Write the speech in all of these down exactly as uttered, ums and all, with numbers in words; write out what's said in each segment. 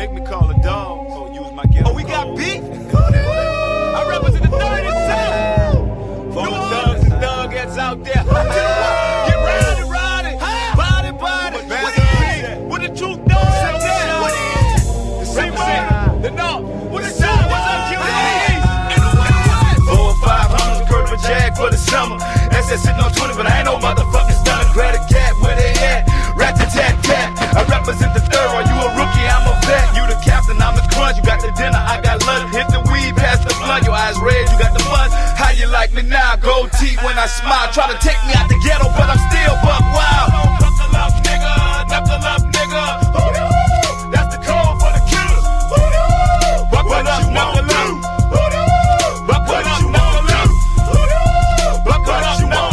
make me call a dog. Oh, use my gift. Oh, we got beef? I represent the thirty South. For the thugs and thugettes out there. Get rowdy, rowdy. Body, body. What the beef? What the truth does out there? What is it? The same way. The north. What the south? What's up, Q D? Four or five hundred, curve a jag for the summer. S S sitting on twenty, but I ain't no motherfucking stunner. Grab a cat, where they at? Rat-a-tat-tat. I represent the third, or you a rookie, I'm a vet. You the captain, I'm the crunch. You got the dinner, I got lunch. Hit the weed, pass the blunt. Your eyes red, you got the fun. How you like me now? Gold teeth when I smile. Try to take me out the ghetto, but I'm still buck wild. Knuckle up, nigga. Knuckle up, nigga. That's the code for the killers. Buckle up, knuckle up. Buckle up, knuckle up. Buckle up, knuckle up.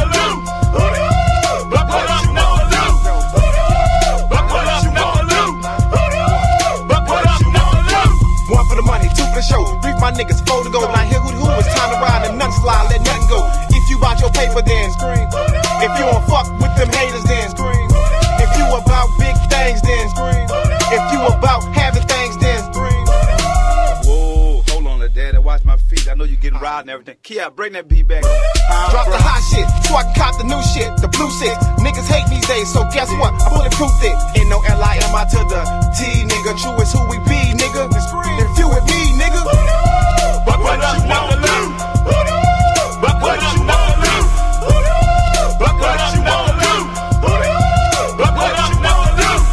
Show. Brief my niggas, fold to go. Now here who who it's time to ride and nothing slide, let nothing go. If you want your paper, then scream. If you don't fuck with them haters, then scream. If you about big things, then scream. If you about having things, then scream. Whoa, hold on, Dad. Watch my feet. I know you getting riled and everything. Kia, bring that beat back. Drop the hot shit, so I can cop the new shit. The blue six. Niggas hate these days, so guess what? I bulletproof it. Ain't no L I M I to the T, nigga. True is who we be, nigga. If you with me, nigga. Buckle up, knuckle up. Buckle up, knuckle up. Buckle up, knuckle up. Buckle up, knuckle up.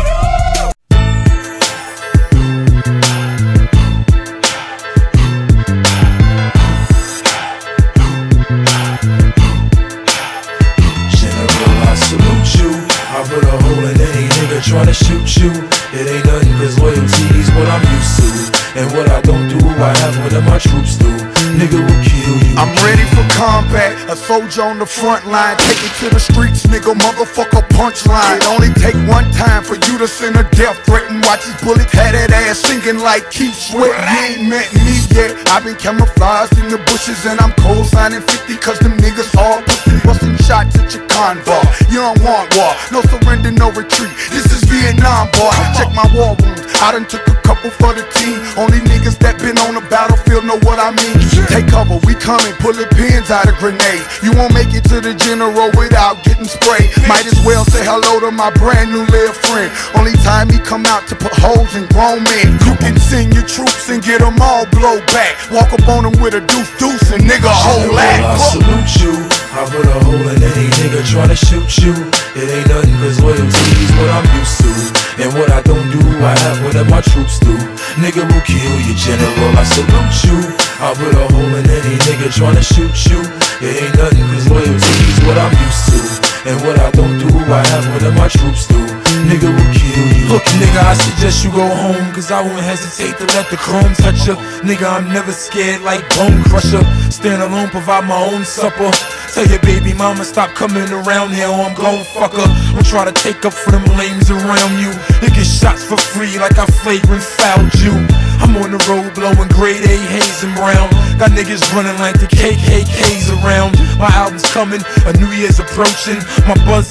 General, I salute you. I put a hole in any nigga tryna shoot you. It ain't nothing cause loyalty's what I'm used to. And what I don't do, I have one of my troops do. Nigga will kill you. I'm ready for combat, a soldier on the front line. Take it to the streets, nigga, motherfucker punchline. It only take one time for you to send a death threat and watch these bullets had that ass singing like Keith Sweat. You ain't met me yet, I've been camouflaged in the bushes and I'm cold signing fifty cause them niggas all pussy. Busting shots at your convoy. You don't want war, no surrender, no retreat. This is Vietnam, boy. Check my war wounds, I done took a couple for the team. Only niggas that been on the battlefield know what I mean. Take cover, we coming, pulling pins out of grenades. You won't make it to the general without getting sprayed. Might as well say hello to my brand new little friend. Only time he come out to put holes in grown men. You can send your troops and get them all blow back. Walk up on them with a deuce deuce and nigga hold that. I salute you. I put a hole in any nigga tryna shoot you. It ain't nothing cause loyalty's what I'm used to. And what I don't do, I have what my troops do. Nigga will kill you, general, I salute you. I put a hole in any nigga tryna shoot you. It ain't nothing cause loyalty's what I'm used to. And what I don't do, I have what my troops do. Nigga will kill you. Look, nigga, I suggest you go home, cause I won't hesitate to let the chrome touch ya. Nigga, I'm never scared like Bone Crusher. Stand alone, provide my own supper. Tell your baby mama stop coming around here or I'm gon' fuck her. Don't try to take up for them lames around you. You get shots for free like I flagrant fouled you. I'm on the road blowing grade A haze and brown. Got niggas running like the K K K's around. My album's coming, a New Year's approaching. My buzz